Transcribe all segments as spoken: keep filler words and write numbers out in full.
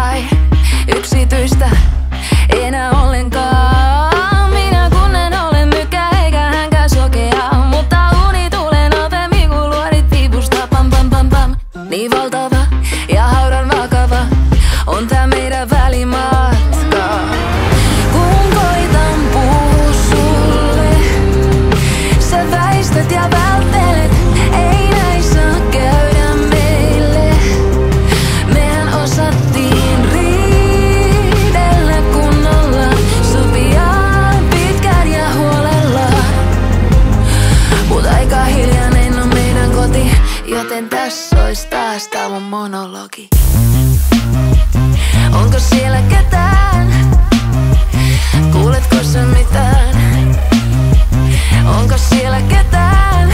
tai yksityistä enää ollenkaan. Minä kun en ole mykä eikä hänkään sokea, mutta uni tulee nopeammin kun luodit piipusta. Pam pam pam pam. Niin valtava ja haudan vakava on tää meidän välimatka. Kun koitan puhua sulle, sä väistät ja välttelet. Ei näin saa käydä meille. Mehän osattiin riidellä kunnolla, sopia pitkään ja huolella. Mut aika hiljainen on meidän koti, joten tässä ois taas tää mun monologi. Onko siellä ketään? Kuuletko sä mitään? Onko siellä ketään?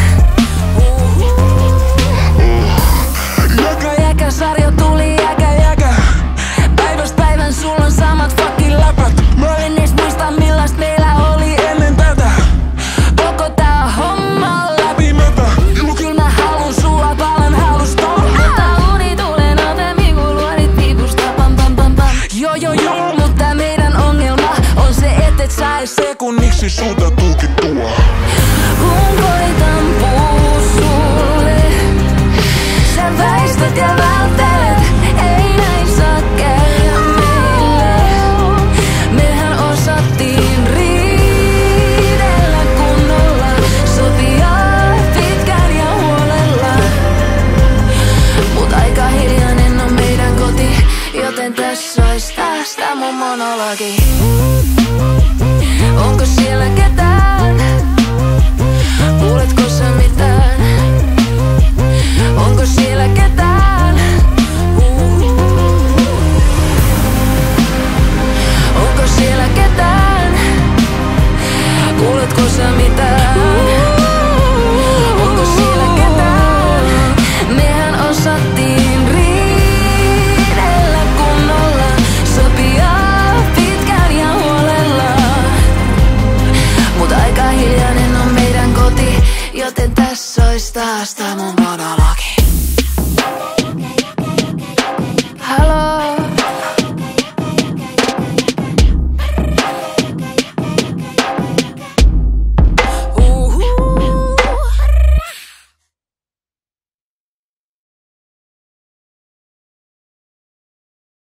Jäkä jäkä sarja tuli jäkä jäkä. Päiväst päivän sulla on samat fucking läpät. Mä en edes muista millaist meillä oli ennen tätä. Koko tää homma läpimätä. Kyl mä halun sua palan halusta. Mutta uni tulee nopeammin kun luodit piipusta. Pam pam pam pam. Joo joo joo. Mutta meidän ongelma on se, et et sä ees sekunniksi sulta tukittua. Kun koitan puhua sulle, sä väistät ja välttelet. Ei näin saa käydä meille. Mehän osattiin riidellä kunnolla, sopia pitkään ja huolella. Mut aika hiljainen on meidän koti, joten tässä ois taas tää mun monologi. Onko siellä ketään? Kuuletko sä mitään? Onko siellä ketään? Onko siellä ketään? Kuuletko sä mitään? Onko siellä ketään? Mehän osattiin riidellä kunnolla, sopia pitkään ja huolella. Mut aika hiljainen on meidän koti, joten tässä ois taas tää mun